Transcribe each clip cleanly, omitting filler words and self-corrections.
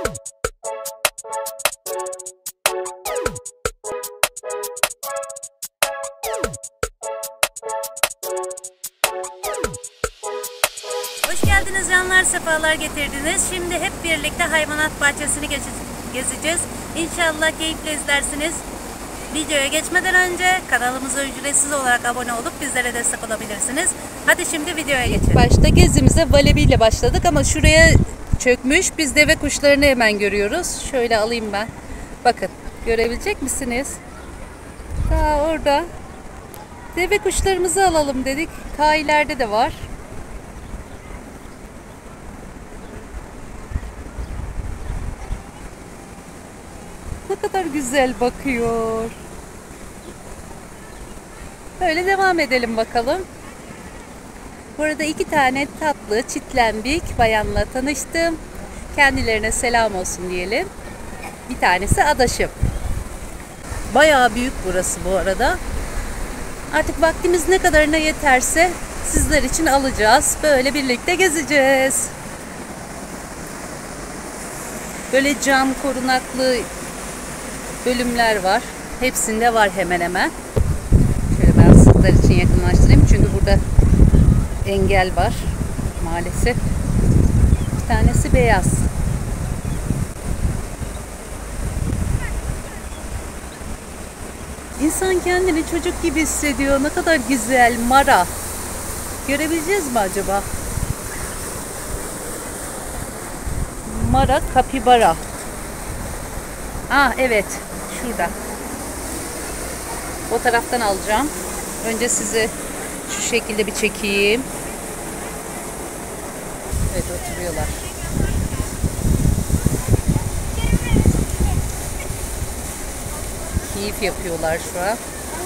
Hoş geldiniz canlar, sefalar getirdiniz. Şimdi hep birlikte hayvanat bahçesini gezeceğiz. İnşallah keyifle izlersiniz. Videoya geçmeden önce kanalımıza ücretsiz olarak abone olup bizlere destek olabilirsiniz. Hadi şimdi videoya geçelim. Başta gezimize Valebi ile başladık ama şuraya çökmüş. Biz deve kuşlarını hemen görüyoruz. Şöyle alayım ben. Bakın, görebilecek misiniz? Daha orada. Deve kuşlarımızı alalım dedik. Ta ileride de var. Ne kadar güzel bakıyor. Böyle devam edelim bakalım. Burada iki tane tatlı çitlembik bayanla tanıştım. Kendilerine selam olsun diyelim. Bir tanesi adaşım. Bayağı büyük burası bu arada. Artık vaktimiz ne kadarına yeterse sizler için alacağız. Böyle birlikte gezeceğiz. Böyle cam korunaklı bölümler var. Hepsinde var hemen hemen. Şöyle ben sizler için yakınlaştırayım. Çünkü burada engel var maalesef. Bir tanesi beyaz. İnsan kendini çocuk gibi hissediyor. Ne kadar güzel. Mara. Görebileceğiz mi acaba? Mara kapibara. Ah evet. Şurada. O taraftan alacağım. Önce sizi şu şekilde bir çekeyim. Evet, oturuyorlar. Keyif yapıyorlar şu an.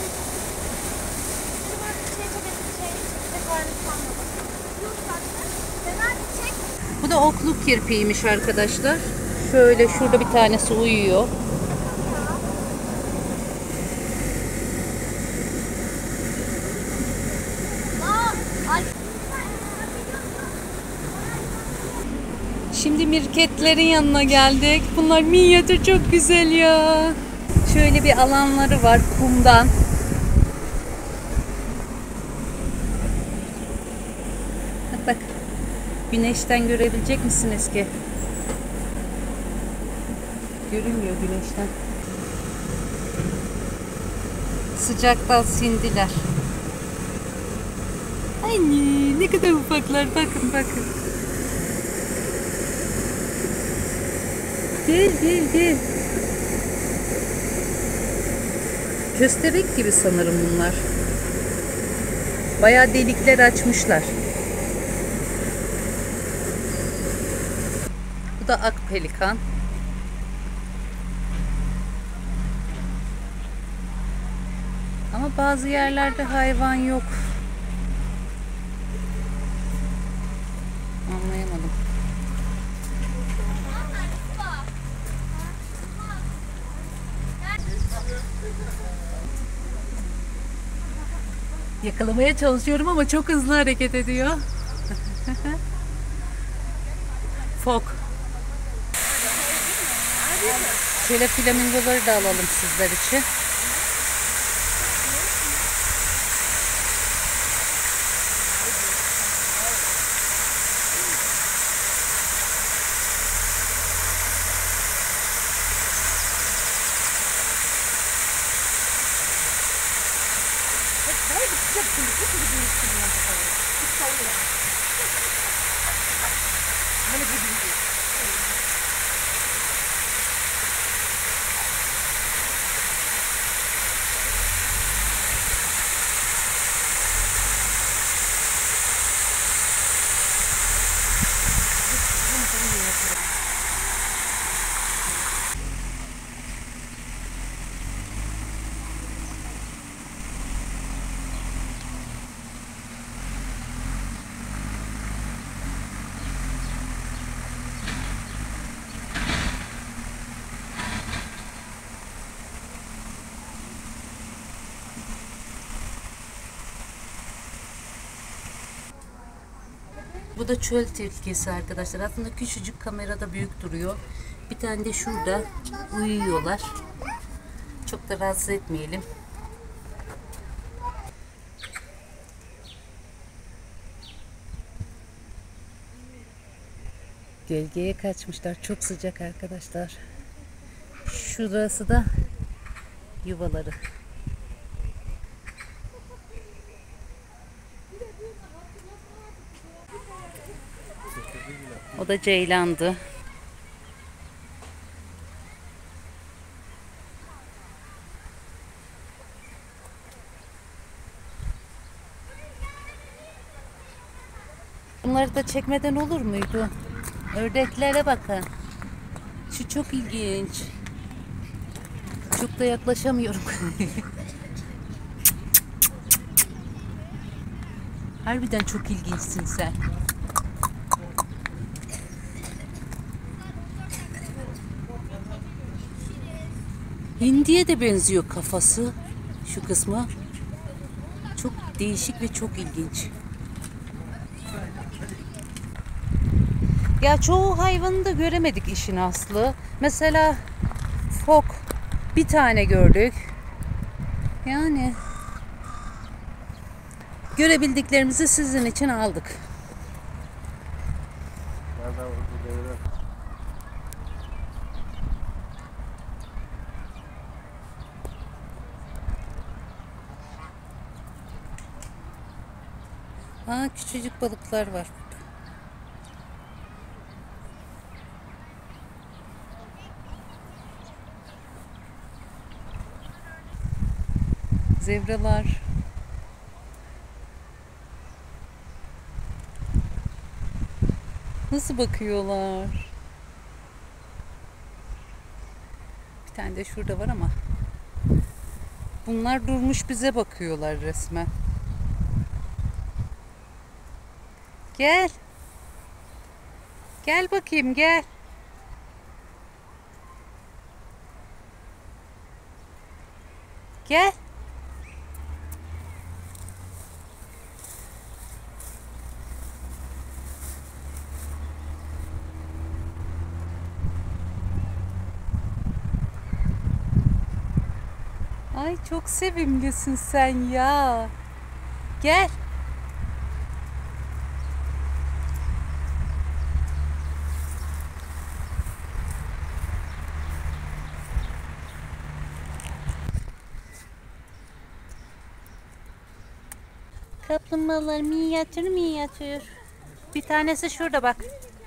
Bu da okluk kirpiğiymiş arkadaşlar. Şöyle şurada bir tanesi uyuyor. Şimdi mirketlerin yanına geldik. Bunlar minyatür, çok güzel ya. Şöyle bir alanları var kumdan. Bak. Güneşten görebilecek misiniz ki? Görünmüyor güneşten. Sıcaktan sindiler. Ay ne kadar ufaklar. Bakın bakın. Gel. Köstebek gibi sanırım bunlar. Bayağı delikler açmışlar. Bu da ak pelikan. Ama bazı yerlerde hayvan yok. Anlayamadım. Yakalamaya çalışıyorum ama çok hızlı hareket ediyor. Fok. Şöyle flamingoları da alalım sizler için. Bu da çöl tilkisi arkadaşlar. Aslında küçücük, kamerada büyük duruyor. Bir tane de şurada uyuyorlar. Çok da rahatsız etmeyelim. Gölgeye kaçmışlar. Çok sıcak arkadaşlar. Şurası da yuvaları. O da ceylandı. Bunları da çekmeden olur muydu? Ördeklere bakın. Şu çok ilginç. Çok da yaklaşamıyorum. Harbiden çok ilginçsin sen. Hindiye de benziyor kafası. Şu kısmı. Çok değişik ve çok ilginç. Ya çoğu hayvanı da göremedik işin aslı. Mesela fok bir tane gördük. Yani görebildiklerimizi sizin için aldık. Aa, küçücük balıklar var. Zebralar. Nasıl bakıyorlar? Bir tane de şurada var ama bunlar durmuş bize bakıyorlar resmen. Gel. Gel bakayım, gel. Gel. Ay çok sevimlisin sen ya. Gel. Kaplumbağalar minyatür minyatür. Bir tanesi şurada bak.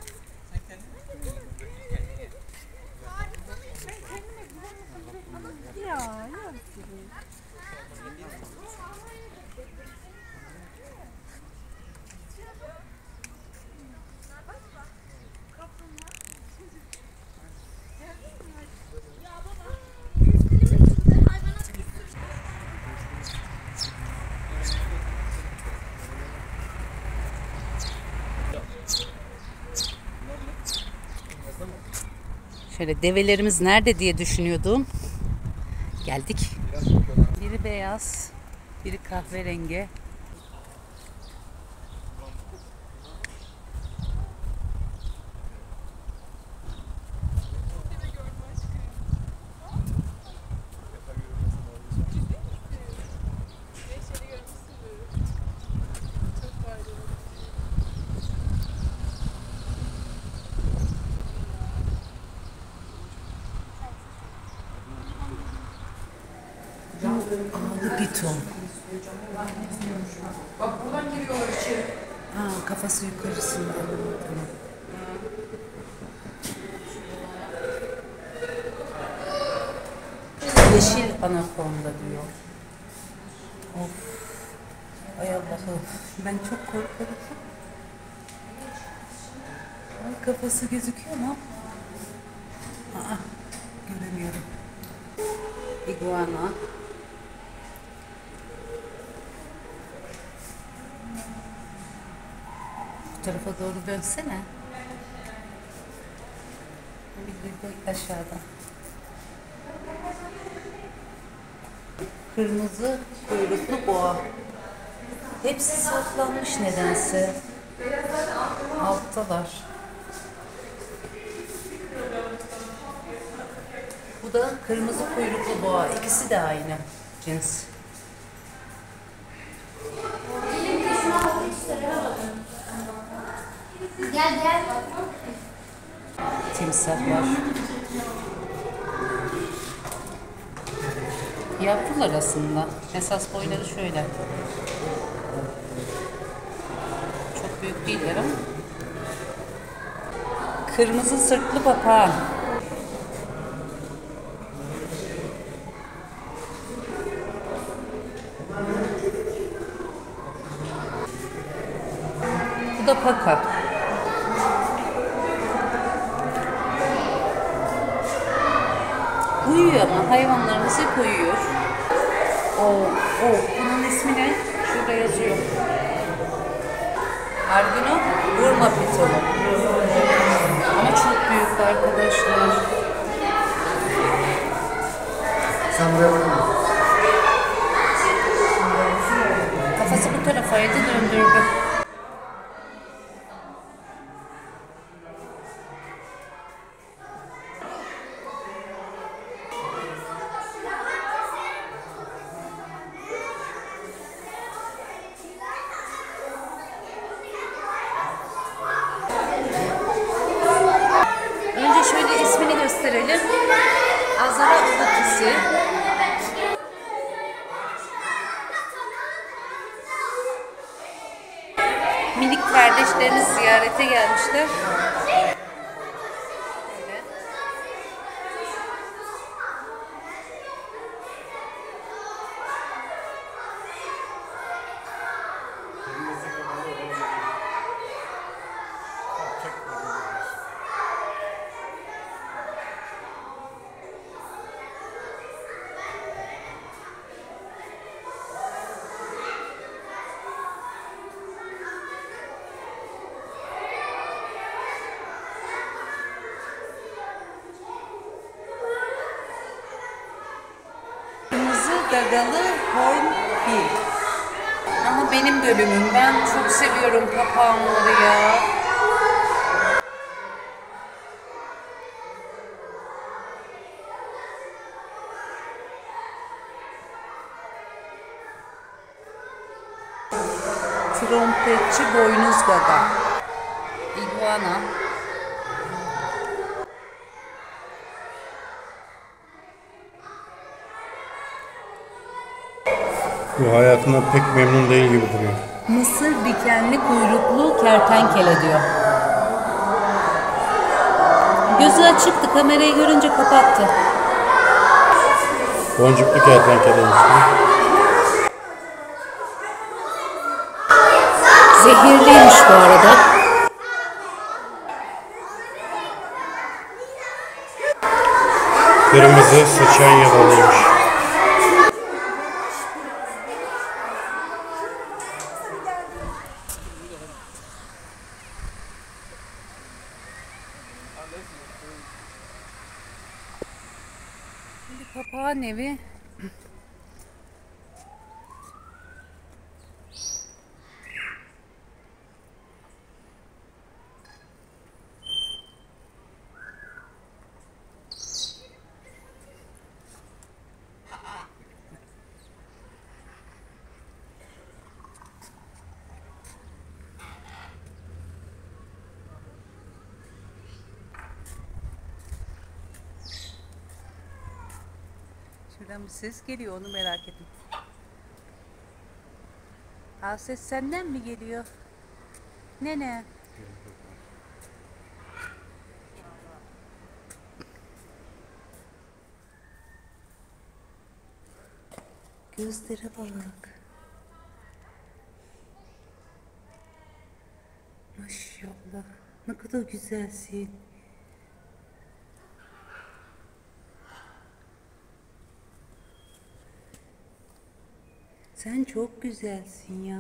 Şöyle develerimiz nerede diye düşünüyordum. Geldik. Biri beyaz, biri kahverengi. Ağlı piton. Bak buradan giriyorlar içeri. Ha, kafası yukarısında. Tamam. Yeşil anakonda diyor. Of. Ay Allah'ım. Ben çok korkarım. Ay, kafası gözüküyor mu? Aa, göremiyorum. İguana. Bu tarafa doğru dönsene. Bir de aşağıda. Kırmızı kuyruklu boğa. Hepsi saklanmış nedense. Alttalar. Bu da kırmızı kuyruklu boğa. İkisi de aynı cins. Gel gel. Timsahlar. Yavrular aslında. Esas boyları şöyle. Çok büyük değiller ama. Kırmızı sırtlı papağan. Bu da paka. Uyuyor ama hayvanlarımız hep uyuyor. Bunun ismi ne? Şurada yazıyor. Albino Burma pitonu. Ama çok büyük arkadaşlar. Sen buraya bakın. Kafası bu tarafaydı, döndürdü. Önce şöyle ismini gösterelim. Azara Ulukisi. Minik kardeşlerimiz ziyarete gelmişler. Böyle. Kırmızı gagalı hornbill. Ama benim bölümüm. Ben çok seviyorum papağanları ya. Trompetçi boynuz gaga. İguana. Bu hayatından pek memnun değil gibi duruyor. Mısır dikenli kuyruklu kertenkele diyor. Gözü açıktı, kamerayı görünce kapattı. Boncuklu kertenkele işte. Zehirliymiş bu arada. Kırmızı sıçan yalanıymış. Şimdi papağan evi. Şuradan bir ses geliyor, onu merak ettim. Aa, ses senden mi geliyor? Nene. Gözlere bak. Maşallah. Ne kadar güzelsin. Sen çok güzelsin ya.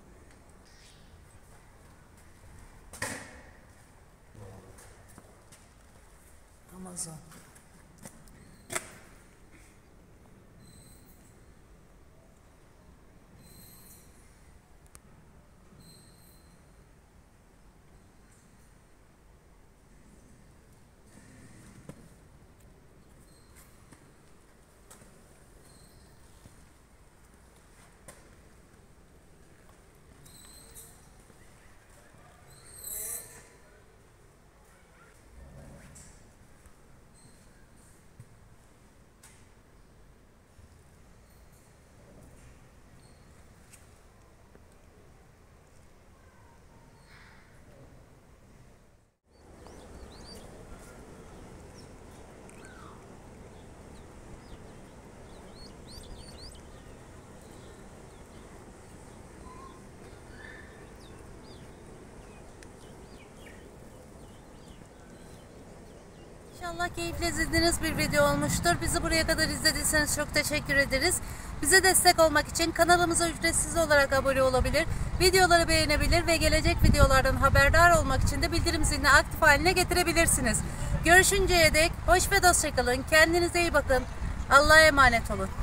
Amazon. İnşallah keyifle izlediğiniz bir video olmuştur. Bizi buraya kadar izlediyseniz çok teşekkür ederiz. Bize destek olmak için kanalımıza ücretsiz olarak abone olabilir, videoları beğenebilir ve gelecek videolardan haberdar olmak için de bildirim zilini aktif haline getirebilirsiniz. Görüşünceye dek hoş ve dostça kalın. Kendinize iyi bakın. Allah'a emanet olun.